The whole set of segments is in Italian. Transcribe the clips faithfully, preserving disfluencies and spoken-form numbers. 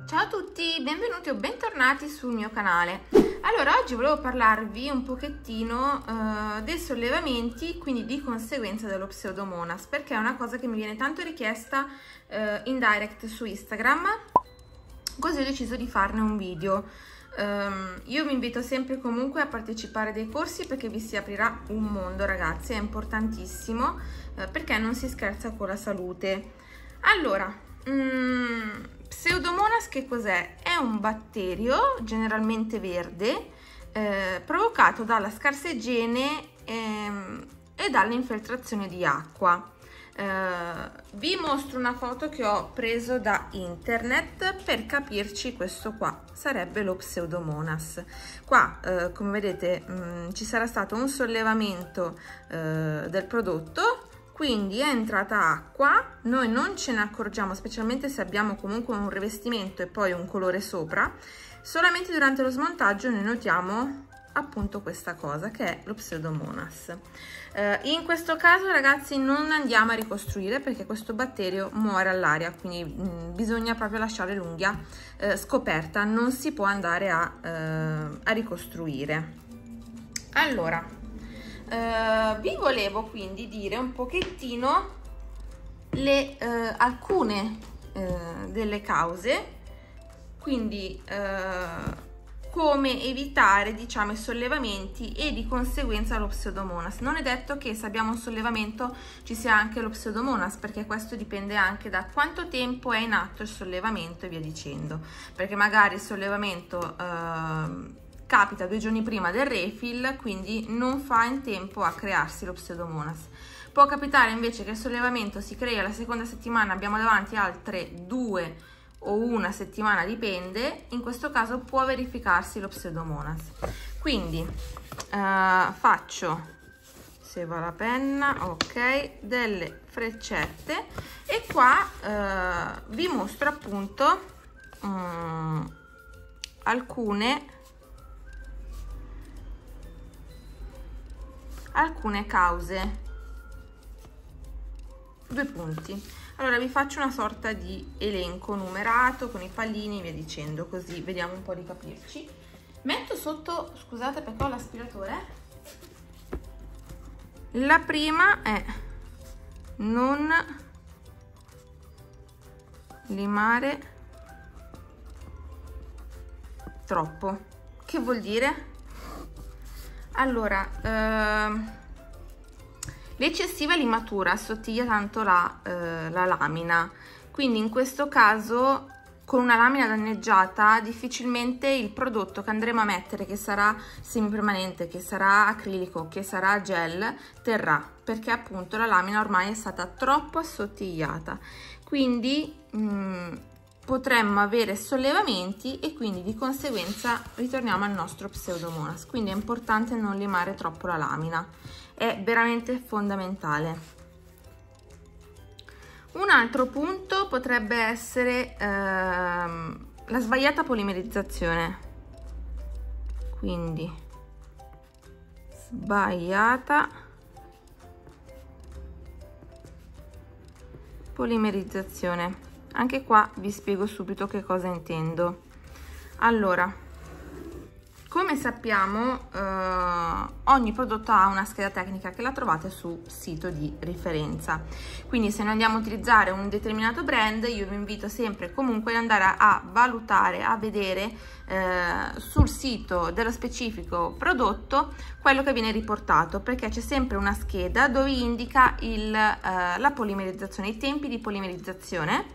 Ciao a tutti, benvenuti o bentornati sul mio canale. Allora, oggi volevo parlarvi un pochettino uh, dei sollevamenti, quindi di conseguenza dello Pseudomonas, perché è una cosa che mi viene tanto richiesta uh, in direct su Instagram, così ho deciso di farne un video. Um, io vi invito sempre comunque a partecipare dei corsi perché vi si aprirà un mondo, ragazzi, è importantissimo uh, perché non si scherza con la salute. Allora, um, Pseudomonas che cos'è? È un batterio generalmente verde eh, provocato dalla scarsa igiene ehm, e dall'infiltrazione di acqua. Eh, vi mostro una foto che ho preso da internet per capirci. Questo qua sarebbe lo Pseudomonas. Qua eh, come vedete mh, ci sarà stato un sollevamento eh, del prodotto, quindi è entrata acqua, noi non ce ne accorgiamo, specialmente se abbiamo comunque un rivestimento e poi un colore sopra. Solamente durante lo smontaggio noi notiamo appunto questa cosa che è lo Pseudomonas. Eh, in questo caso, ragazzi, non andiamo a ricostruire perché questo batterio muore all'aria, quindi mh, bisogna proprio lasciare l'unghia eh, scoperta, non si può andare a, eh, a ricostruire. Allora, Uh, vi volevo quindi dire un pochettino le, uh, alcune uh, delle cause, quindi uh, come evitare, diciamo, i sollevamenti e di conseguenza lo Pseudomonas. Non è detto che se abbiamo un sollevamento ci sia anche lo Pseudomonas, perché questo dipende anche da quanto tempo è in atto il sollevamento e via dicendo, perché magari il sollevamento uh, capita due giorni prima del refill, quindi non fa in tempo a crearsi lo Pseudomonas. Può capitare invece che il sollevamento si crea la seconda settimana, abbiamo davanti altre due o una settimana, dipende. In questo caso può verificarsi lo Pseudomonas. Quindi uh, faccio, se va la penna, ok, delle freccette e qua uh, vi mostro appunto um, alcune alcune cause. Due punti. Allora vi faccio una sorta di elenco numerato con i pallini e via dicendo, così vediamo un po' di capirci. Metto sotto, scusate perché ho l'aspiratore. La prima è non limare troppo. Che vuol dire? Allora, ehm, l'eccessiva limatura assottiglia tanto la, eh, la lamina, quindi in questo caso con una lamina danneggiata difficilmente il prodotto che andremo a mettere, che sarà semipermanente, che sarà acrilico, che sarà gel, terrà, perché appunto la lamina ormai è stata troppo assottigliata. Quindi mh, potremmo avere sollevamenti e quindi di conseguenza ritorniamo al nostro Pseudomonas. Quindi è importante non limare troppo la lamina, è veramente fondamentale. Un altro punto potrebbe essere ehm, la sbagliata polimerizzazione, quindi sbagliata polimerizzazione. Anche qua vi spiego subito che cosa intendo. Allora, come sappiamo eh, ogni prodotto ha una scheda tecnica che la trovate sul sito di riferenza, quindi se noi andiamo a utilizzare un determinato brand io vi invito sempre comunque ad andare a, a valutare, a vedere eh, sul sito dello specifico prodotto quello che viene riportato, perché c'è sempre una scheda dove indica il, eh, la polimerizzazione, i tempi di polimerizzazione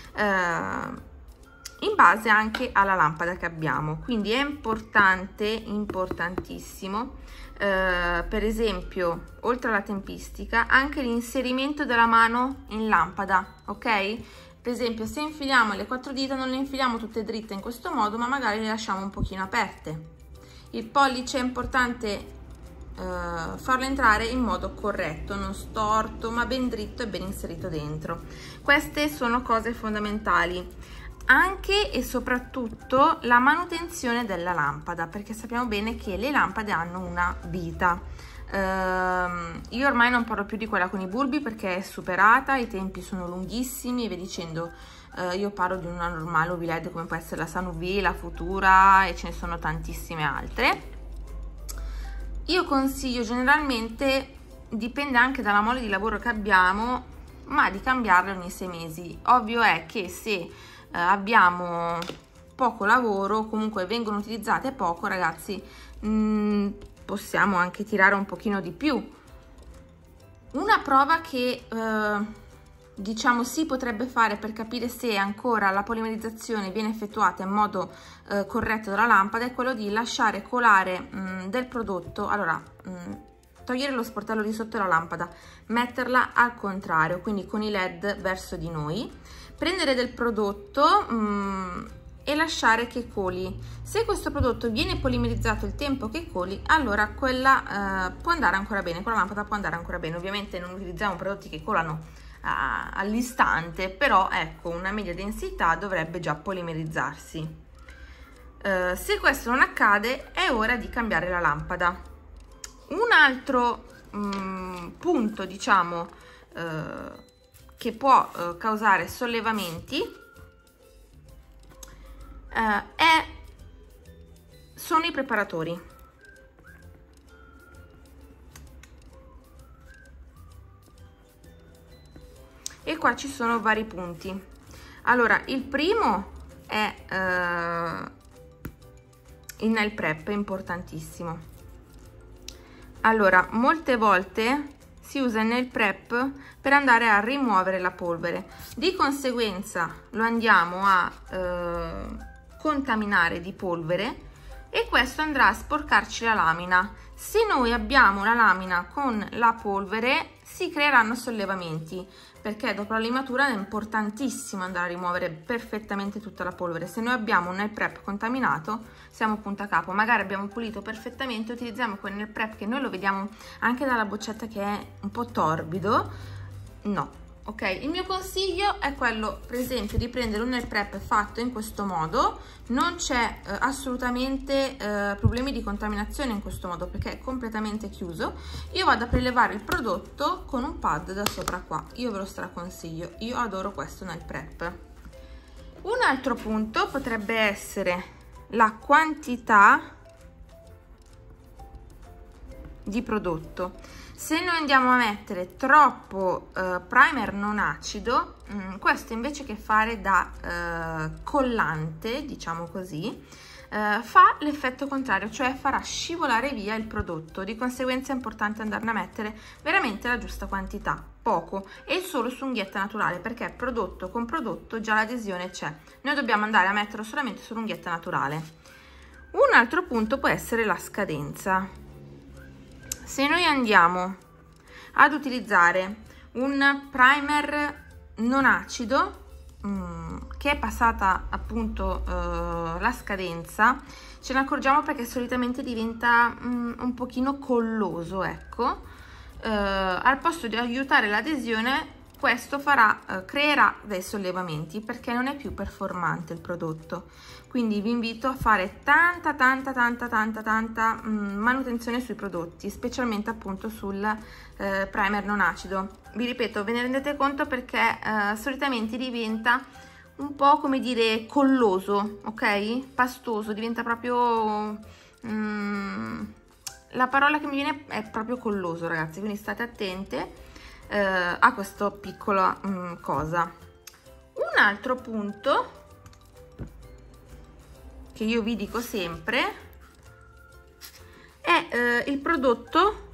in base anche alla lampada che abbiamo. Quindi è importante, importantissimo eh, per esempio, oltre alla tempistica, anche l'inserimento della mano in lampada, ok? Per esempio, se infiliamo le quattro dita non le infiliamo tutte dritte in questo modo, ma magari le lasciamo un pochino aperte. Il pollice è importante Uh, farlo entrare in modo corretto, non storto ma ben dritto e ben inserito dentro. Queste sono cose fondamentali. Anche e soprattutto la manutenzione della lampada, perché sappiamo bene che le lampade hanno una vita. Uh, io ormai non parlo più di quella con i bulbi perché è superata, i tempi sono lunghissimi e via dicendo. Uh, io parlo di una normale U V L E D come può essere la Sun U V, la Futura, e ce ne sono tantissime altre. Io consiglio generalmente, dipende anche dalla mole di lavoro che abbiamo, ma di cambiarle ogni sei mesi. Ovvio è che se uh, abbiamo poco lavoro, comunque vengono utilizzate poco, ragazzi, mh, possiamo anche tirare un pochino di più. Una prova che uh, diciamo si potrebbe fare per capire se ancora la polimerizzazione viene effettuata in modo eh, corretto dalla lampada è quello di lasciare colare mh, del prodotto. Allora, mh, togliere lo sportello di sotto la lampada, metterla al contrario, quindi con i led verso di noi, prendere del prodotto mh, e lasciare che coli. Se questo prodotto viene polimerizzato il tempo che coli, allora quella eh, può andare ancora bene, quella lampada può andare ancora bene. Ovviamente non utilizziamo prodotti che colano all'istante, però ecco, una media densità dovrebbe già polimerizzarsi. Uh, se questo non accade, è ora di cambiare la lampada. Un altro um, punto, diciamo, uh, che può uh, causare sollevamenti uh, è, sono i preparatori. E qua ci sono vari punti. Allora, il primo è uh, il nail prep, è importantissimo. Allora, molte volte si usa il nail prep per andare a rimuovere la polvere, di conseguenza lo andiamo a uh, contaminare di polvere e questo andrà a sporcarci la lamina. Se noi abbiamo la lamina con la polvere si creeranno sollevamenti, perché dopo la limatura è importantissimo andare a rimuovere perfettamente tutta la polvere. Se noi abbiamo un nail prep contaminato siamo punto a capo. Magari abbiamo pulito perfettamente, utilizziamo quel nail prep che noi lo vediamo anche dalla boccetta che è un po' torbido, no. Ok, il mio consiglio è quello, per esempio, di prendere un nail prep fatto in questo modo. Non c'è eh, assolutamente eh, problemi di contaminazione in questo modo perché è completamente chiuso. Io vado a prelevare il prodotto con un pad da sopra qua, io ve lo straconsiglio, io adoro questo nail prep. Un altro punto potrebbe essere la quantità di prodotto. Se noi andiamo a mettere troppo eh, primer non acido, mh, questo invece che fare da eh, collante, diciamo così, eh, fa l'effetto contrario, cioè farà scivolare via il prodotto. Di conseguenza è importante andarne a mettere veramente la giusta quantità, poco, e solo su unghietta naturale, perché prodotto con prodotto già l'adesione c'è. Noi dobbiamo andare a metterlo solamente sull'unghietta naturale. Un altro punto può essere la scadenza. Se noi andiamo ad utilizzare un primer non acido mh, che è passata appunto uh, la scadenza, ce ne accorgiamo perché solitamente diventa mh, un pochino colloso, ecco. Uh, al posto di aiutare l'adesione, questo farà, uh, creerà dei sollevamenti perché non è più performante il prodotto. Quindi vi invito a fare tanta tanta tanta tanta tanta mh, manutenzione sui prodotti, specialmente appunto sul eh, primer non acido. Vi ripeto, ve ne rendete conto perché eh, solitamente diventa un po' come dire colloso, ok? Pastoso, diventa proprio mh, la parola che mi viene è proprio colloso, ragazzi, quindi state attente eh, a questa piccola mh, cosa. Un altro punto che io vi dico sempre è eh, il prodotto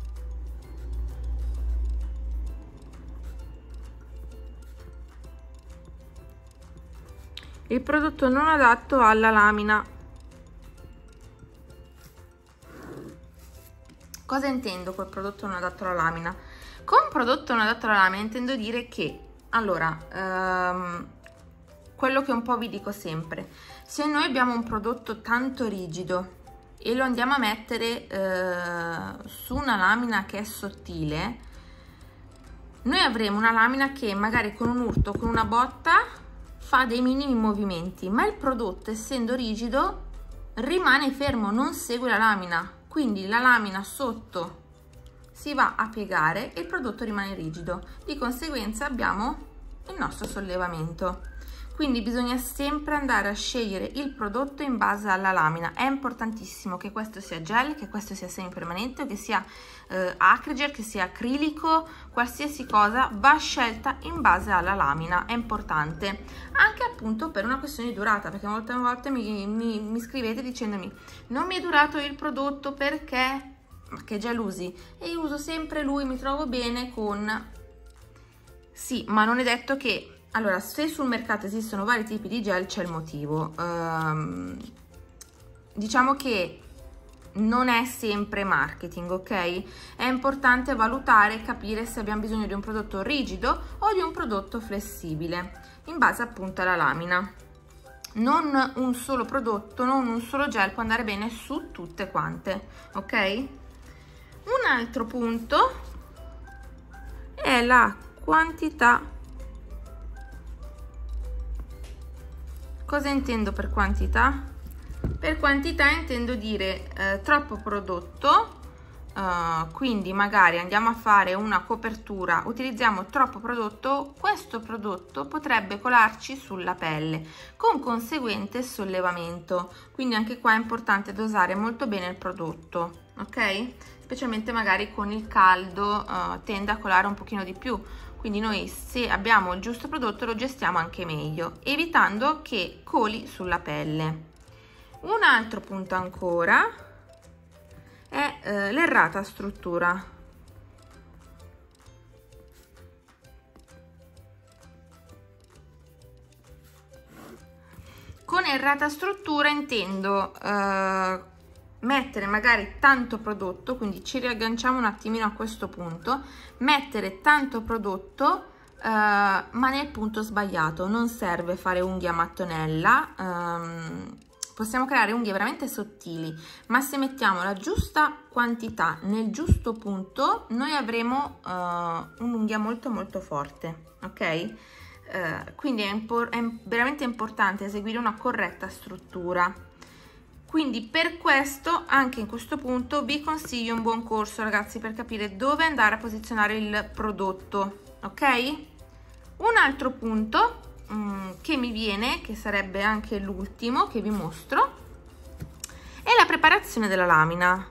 il prodotto non adatto alla lamina. Cosa intendo col prodotto non adatto alla lamina? Con prodotto non adatto alla lamina intendo dire che, allora, ehm, quello che un po' vi dico sempre, se noi abbiamo un prodotto tanto rigido e lo andiamo a mettere eh, su una lamina che è sottile, noi avremo una lamina che magari con un urto, con una botta, fa dei minimi movimenti, ma il prodotto, essendo rigido, rimane fermo, non segue la lamina, quindi la lamina sotto si va a piegare e il prodotto rimane rigido, di conseguenza abbiamo il nostro sollevamento. Quindi bisogna sempre andare a scegliere il prodotto in base alla lamina. È importantissimo che questo sia gel, che questo sia semipermanente, che sia eh, acrygel, che sia acrilico, qualsiasi cosa va scelta in base alla lamina, è importante. Anche appunto per una questione di durata, perché molte volte mi, mi, mi scrivete dicendomi non mi è durato il prodotto perché, ma che gel usi? E io uso sempre lui, mi trovo bene con... Sì, ma non è detto che... Allora, se sul mercato esistono vari tipi di gel c'è il motivo. Um, diciamo che non è sempre marketing, ok? È importante valutare e capire se abbiamo bisogno di un prodotto rigido o di un prodotto flessibile, in base appunto alla lamina. Non un solo prodotto, non un solo gel può andare bene su tutte quante, ok? Un altro punto è la quantità. Cosa intendo per quantità? Per quantità intendo dire eh, troppo prodotto, eh, quindi magari andiamo a fare una copertura, utilizziamo troppo prodotto, questo prodotto potrebbe colarci sulla pelle con conseguente sollevamento, quindi anche qua è importante dosare molto bene il prodotto, ok? Specialmente magari con il caldo eh, tende a colare un pochino di più. Quindi noi se abbiamo il giusto prodotto lo gestiamo anche meglio, evitando che coli sulla pelle. Un altro punto ancora è eh, l'errata struttura. Con errata struttura intendo eh, mettere magari tanto prodotto, quindi ci riagganciamo un attimino a questo punto, mettere tanto prodotto eh, ma nel punto sbagliato. Non serve fare unghie a mattonella, ehm, possiamo creare unghie veramente sottili, ma se mettiamo la giusta quantità nel giusto punto noi avremo eh, un'unghia molto molto forte, ok? Eh, quindi è, è veramente importante eseguire una corretta struttura. Quindi per questo, anche in questo punto, vi consiglio un buon corso, ragazzi, per capire dove andare a posizionare il prodotto, ok? Un altro punto um, che mi viene, che sarebbe anche l'ultimo che vi mostro, è la preparazione della lamina.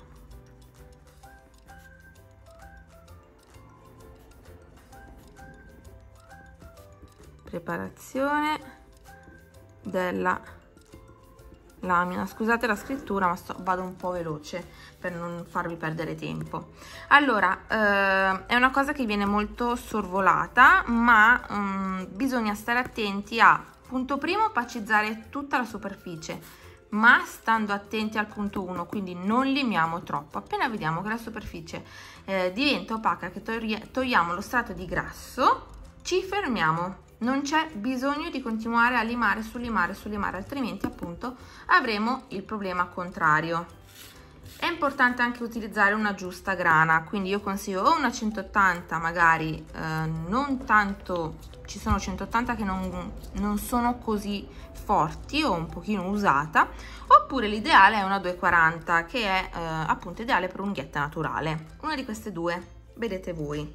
Preparazione della lamina, scusate la scrittura ma sto, vado un po' veloce per non farvi perdere tempo. Allora eh, è una cosa che viene molto sorvolata, ma um, bisogna stare attenti a, punto primo, opacizzare tutta la superficie, ma stando attenti al punto uno, quindi non limiamo troppo. Appena vediamo che la superficie eh, diventa opaca, che togliamo lo strato di grasso, ci fermiamo. Non c'è bisogno di continuare a limare, sullimare, sullimare, altrimenti appunto avremo il problema contrario. È importante anche utilizzare una giusta grana, quindi io consiglio o una centottanta, magari eh, non tanto, ci sono centottanta che non, non sono così forti o un pochino usata, oppure l'ideale è una duecentoquaranta, che è eh, appunto ideale per un'unghietta naturale. Una di queste due, vedete voi.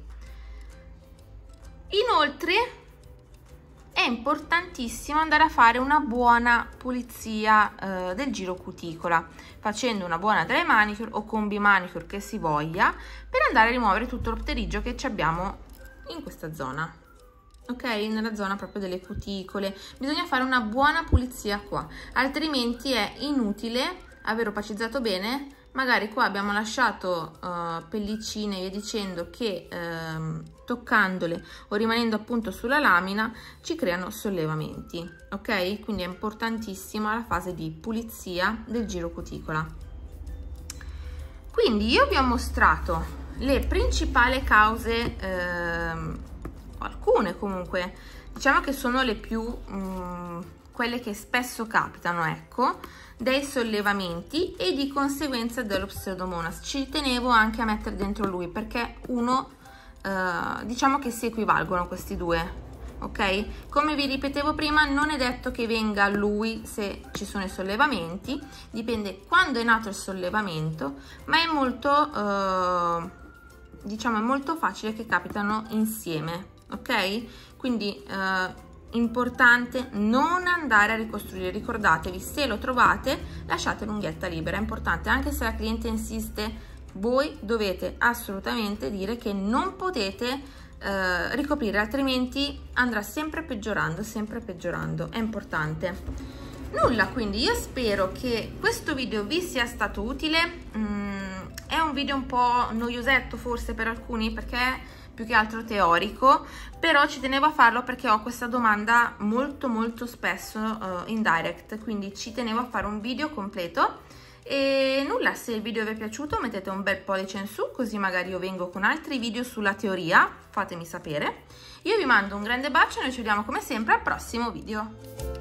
Inoltre è importantissimo andare a fare una buona pulizia eh, del giro cuticola, facendo una buona dry manicure o combi manicure che si voglia, per andare a rimuovere tutto lo pterigio che ci abbiamo in questa zona, ok? Nella zona proprio delle cuticole bisogna fare una buona pulizia qua, altrimenti è inutile aver opacizzato bene. Magari qua abbiamo lasciato uh, pellicine e via dicendo che uh, toccandole o rimanendo appunto sulla lamina ci creano sollevamenti, ok? Quindi è importantissima la fase di pulizia del giro cuticola. Quindi io vi ho mostrato le principali cause, eh, alcune comunque, diciamo che sono le più, um, quelle che spesso capitano, ecco, dei sollevamenti e di conseguenza dello Pseudomonas. Ci tenevo anche a mettere dentro lui perché uno, eh, diciamo che si equivalgono questi due, ok? Come vi ripetevo prima, non è detto che venga lui se ci sono i sollevamenti, dipende quando è nato il sollevamento, ma è molto, eh, diciamo è molto facile che capitano insieme, ok? Quindi eh, importante non andare a ricostruire, ricordatevi, se lo trovate lasciate l'unghietta libera, è importante, anche se la cliente insiste, voi dovete assolutamente dire che non potete eh, ricoprire, altrimenti andrà sempre peggiorando, sempre peggiorando, è importante. Nulla, quindi io spero che questo video vi sia stato utile. mm, è un video un po' noiosetto forse per alcuni, perché più che altro teorico, però ci tenevo a farlo perché ho questa domanda molto molto spesso uh, in direct, quindi ci tenevo a fare un video completo. E nulla, se il video vi è piaciuto mettete un bel pollice in su, così magari io vengo con altri video sulla teoria, fatemi sapere. Io vi mando un grande bacio e noi ci vediamo come sempre al prossimo video.